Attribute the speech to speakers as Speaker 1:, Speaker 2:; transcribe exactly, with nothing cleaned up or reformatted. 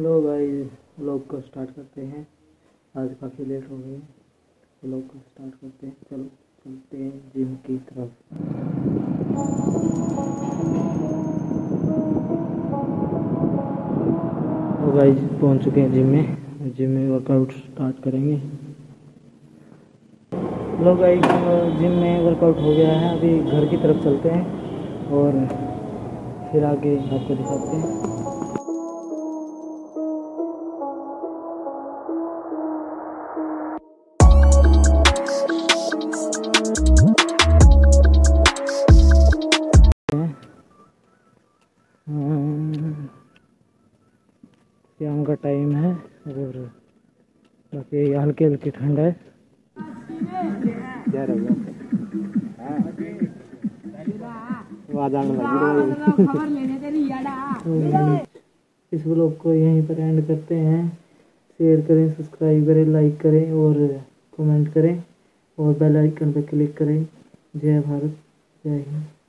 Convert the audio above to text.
Speaker 1: Hello भाई, vlog को start करते हैं। आज काफ़ी लेट हो गई है, व्लॉग को स्टार्ट करते हैं। चलो चलते हैं जिम की तरफ। तो भाई पहुंच चुके हैं जिम में। जिम में वर्कआउट स्टार्ट करेंगे। हेलो भाई, जिम में वर्कआउट हो गया है। अभी घर की तरफ चलते हैं और फिर आगे आपको दिखाते हैं। शाम का टाइम है और बाकी हल्की हल्की ठंड है। क्या रहेगा इस ब्लॉग को यहीं पर एंड करते हैं। शेयर करें, सब्सक्राइब करें, लाइक करें और कमेंट करें और बेल आइकन पर क्लिक करें। जय भारत, जय हिंद।